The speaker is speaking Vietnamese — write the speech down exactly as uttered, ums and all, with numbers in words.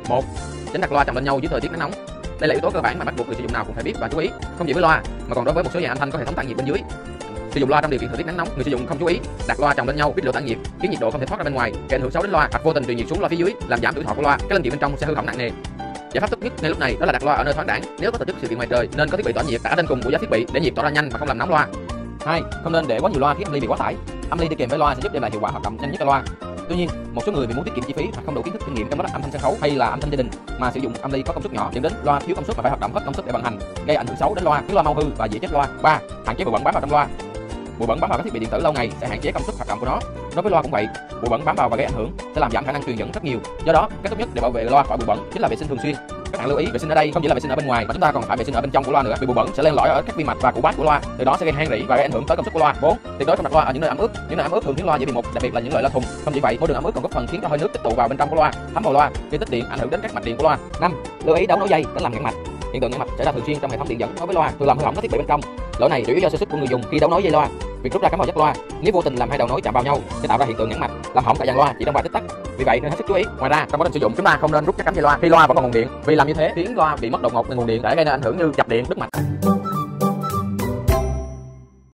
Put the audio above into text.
một. Tránh đặt loa chồng lên nhau dưới thời tiết nắng nóng. Đây là yếu tố cơ bản mà bắt buộc người sử dụng nào cũng phải biết và chú ý. Không chỉ với loa mà còn đối với một số dàn âm thanh có hệ thống tản nhiệt bên dưới. Sử dụng loa trong điều kiện thời tiết nắng nóng, người sử dụng không chú ý đặt loa chồng lên nhau, biết lửa tản nhiệt khiến nhiệt độ không thể thoát ra bên ngoài, gây ảnh hưởng xấu đến loa hoặc vô tình truyền nhiệt xuống loa phía dưới, làm giảm tuổi thọ của loa, các linh kiện bên trong sẽ hư hỏng nặng nề. Giải pháp tốt nhất ngay lúc này đó là đặt loa ở nơi thoáng đãng. Nếu có tổ chức sự kiện ngoài trời nên có thiết bị tỏa nhiệt đặt ở trên cùng của giá thiết bị để nhiệt tỏa ra nhanh và không làm nóng loa. Hai. Không nên để quá nhiều loa khiến âm ly bị quá tải. Âm ly đi kèm với loa sẽ giúp đem lại hiệu quả hoạt động nhanh nhất cho loa. Tuy nhiên, một số người vì muốn tiết kiệm chi phí hoặc không đủ kiến thức kinh nghiệm trong lắp đặt âm thanh sân khấu hay là âm thanh gia đình mà sử dụng âm ly có công suất nhỏ, dẫn đến loa thiếu công suất và phải hoạt động hết công suất để vận hành, gây ảnh hưởng xấu đến loa, khiến loa mau hư và dễ chết loa. Ba. Hạn chế bụi bẩn bám vào trong loa. Bụi bẩn bám vào các thiết bị điện tử lâu ngày sẽ hạn chế công suất hoạt động của nó. Đối với loa cũng vậy, bụi bẩn bám vào và gây ảnh hưởng sẽ làm giảm khả năng truyền dẫn rất nhiều. Do đó, cách tốt nhất để bảo vệ loa khỏi bụi bẩn chính là vệ sinh thường xuyên. Các bạn lưu ý, vệ sinh ở đây không chỉ là vệ sinh ở bên ngoài mà chúng ta còn phải vệ sinh ở bên trong của loa nữa, vì bụi bẩn sẽ len lỏi ở các vi mạch và củ bát của loa, từ đó sẽ gây han rỉ và gây ảnh hưởng tới công suất của loa. Bốn. Tuyệt đối không đặt loa ở những nơi ẩm ướt. Những nơi ẩm ướt thường khiến loa dễ bị mục, đặc biệt là những loại loa thùng. Không chỉ vậy, môi trường ẩm ướt còn góp phần khiến cho hơi nước tích tụ vào bên trong của loa, thấm vào loa, gây tích điện, ảnh hưởng đến các mạch điện của loa. Năm. Lưu ý đấu nối dây tránh làm nghẽn mạch. Hiện tượng nghẽn mạch xảy ra thường xuyên trong hệ thống điện dẫn đối với loa, thường làm hư hỏng các thiết bị bên trong. Lỗi này chủ yếu do sơ suất của người dùng khi đấu nối dây loa. Việc rút ra cắm vào jack loa, nếu vô tình làm hai đầu nối chạm vào nhau sẽ tạo ra hiện tượng nghẽn mạch, làm hỏng cả dàn loa chỉ trong vài tích tắc. Vì vậy nên hết sức chú ý. Ngoài ra, trong quá trình sử dụng chúng ta không nên rút các cắm dây loa khi loa vẫn còn nguồn điện, vì làm như thế khiến loa bị mất đột ngột nguồn điện, để gây nên ảnh hưởng như chập điện, đứt mạch.